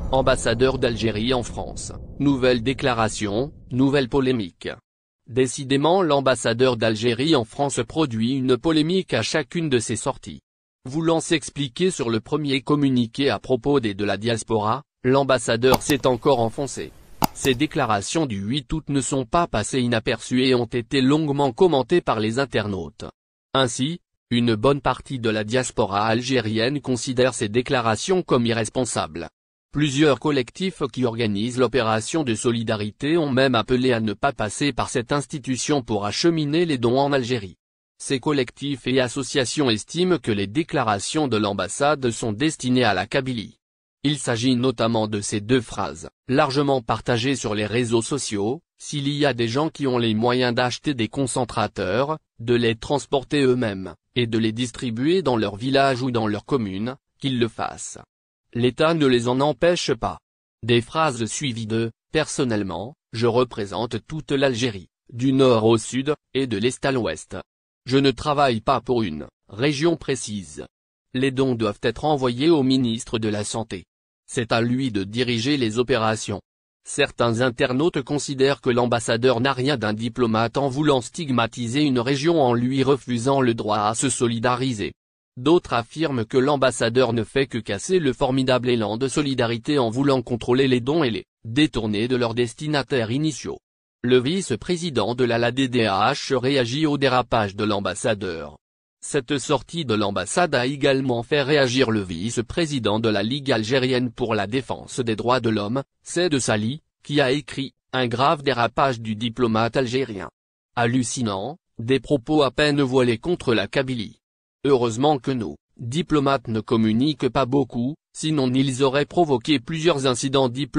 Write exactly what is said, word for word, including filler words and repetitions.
Ambassadeur d'Algérie en France, nouvelle déclaration, nouvelle polémique. Décidément, l'ambassadeur d'Algérie en France produit une polémique à chacune de ses sorties. Voulant s'expliquer sur le premier communiqué à propos des de la diaspora, l'ambassadeur s'est encore enfoncé. Ses déclarations du huit août ne sont pas passées inaperçues et ont été longuement commentées par les internautes. Ainsi, une bonne partie de la diaspora algérienne considère ces déclarations comme irresponsables. Plusieurs collectifs qui organisent l'opération de solidarité ont même appelé à ne pas passer par cette institution pour acheminer les dons en Algérie. Ces collectifs et associations estiment que les déclarations de l'ambassade sont destinées à la Kabylie. Il s'agit notamment de ces deux phrases, largement partagées sur les réseaux sociaux: s'il y a des gens qui ont les moyens d'acheter des concentrateurs, de les transporter eux-mêmes, et de les distribuer dans leur village ou dans leur commune, qu'ils le fassent. L'État ne les en empêche pas. Des phrases suivies de « personnellement, je représente toute l'Algérie, du nord au sud, et de l'est à l'ouest. Je ne travaille pas pour une région précise. Les dons doivent être envoyés au ministre de la Santé. C'est à lui de diriger les opérations. » Certains internautes considèrent que l'ambassadeur n'a rien d'un diplomate en voulant stigmatiser une région en lui refusant le droit à se solidariser. D'autres affirment que l'ambassadeur ne fait que casser le formidable élan de solidarité en voulant contrôler les dons et les détourner de leurs destinataires initiaux. Le vice-président de la L A D D H réagit au dérapage de l'ambassadeur. Cette sortie de l'ambassade a également fait réagir le vice-président de la Ligue algérienne pour la défense des droits de l'homme, Saïd Sali, qui a écrit « Un grave dérapage du diplomate algérien. Hallucinant, des propos à peine voilés contre la Kabylie. Heureusement que nos diplomates ne communiquent pas beaucoup, sinon ils auraient provoqué plusieurs incidents diplomatiques. »